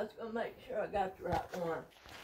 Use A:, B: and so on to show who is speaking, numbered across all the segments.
A: I was going to make sure I got the right one.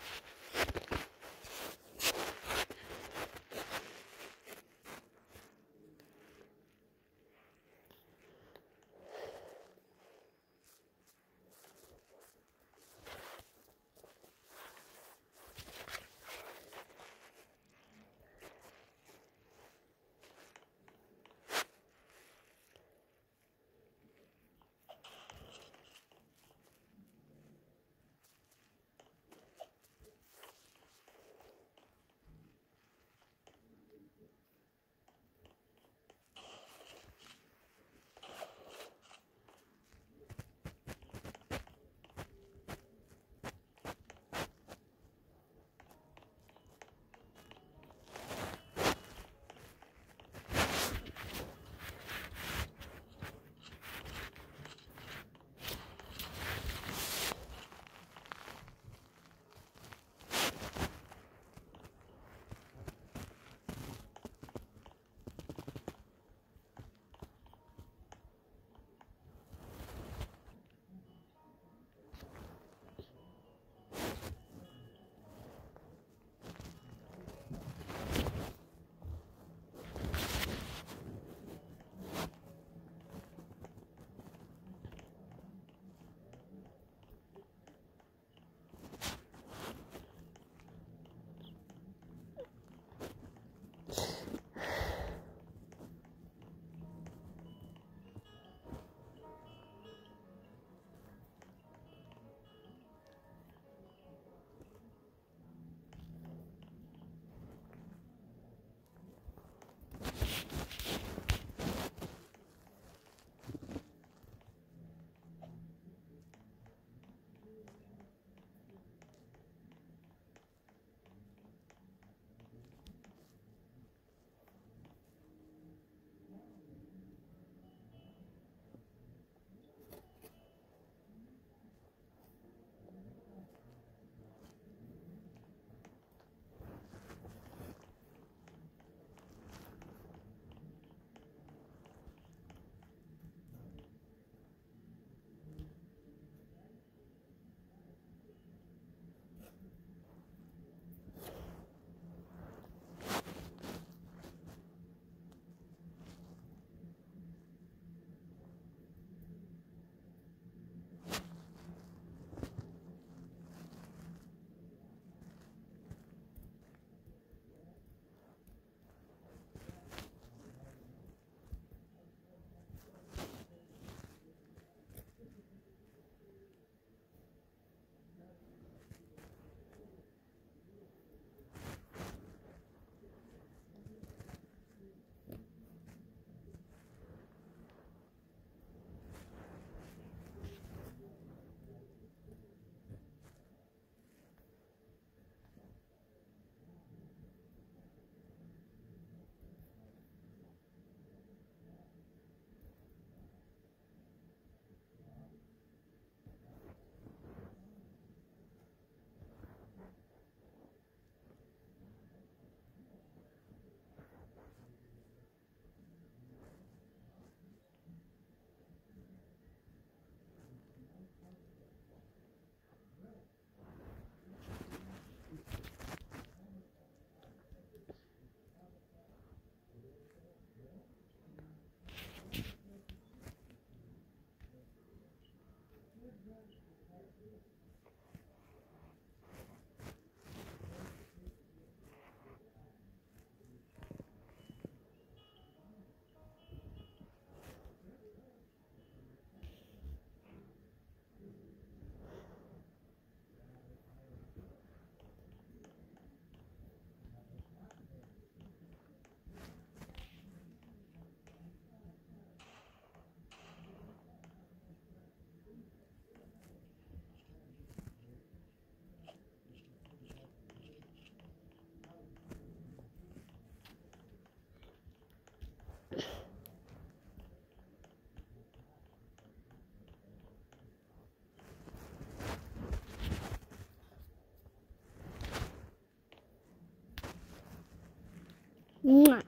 B: Mwah.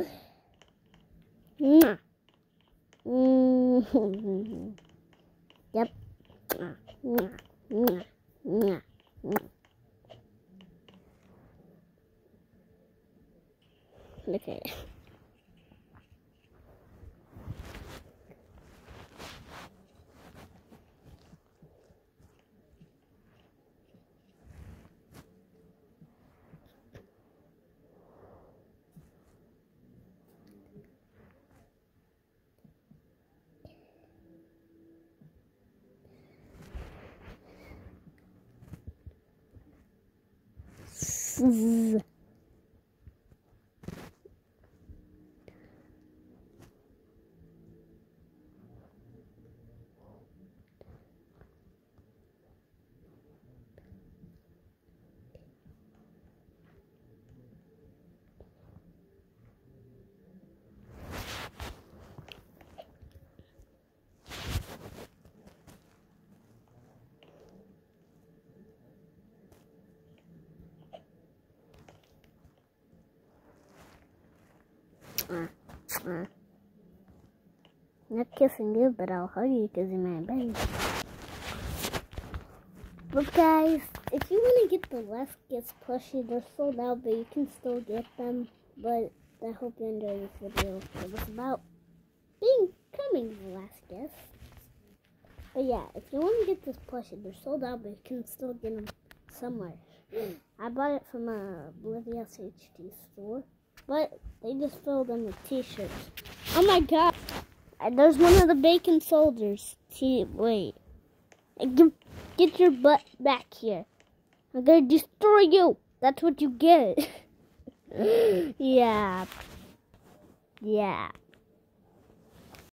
B: Mwah. Okay. Zzz. Not kissing you, but I'll hug you because you're my baby. But guys, if you want to get the Last Guess plushie, they're sold out, but you can still get them. But I hope you enjoy this video. It was about becoming the Last Guess. But yeah, if you want to get this plushie, they're sold out, but you can still get them somewhere. I bought it from a Oblivious HD store, but they just filled them with t-shirts. Oh my god! There's one of the bacon soldiers. Wait. Get your butt back here. I'm gonna destroy you. That's what you get. Yeah. Yeah.